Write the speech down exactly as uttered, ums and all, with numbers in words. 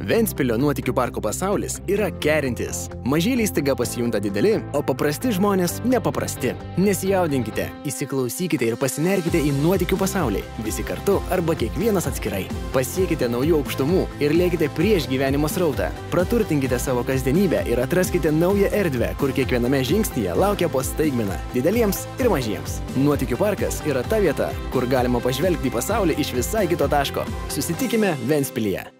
Ventspilio nuotykių parko pasaulis yra kerintis. Mažyliai staiga pasijunta dideli, o paprasti žmonės nepaprasti. Nesijaudinkite, įsiklausykite ir pasinerkite į nuotykių pasaulį. Visi kartu arba kiekvienas atskirai. Pasiekite naujų aukštumų ir lėkite prieš gyvenimo srautą. Praturtinkite savo kasdienybę ir atraskite naują erdvę, kur kiekviename žingsnyje laukia po staigmeną, dideliems ir mažiems. Nuotykių parkas yra ta vieta, kur galima pažvelgti į pasaulį iš visai kito taško. Susitikime Ventspilyje.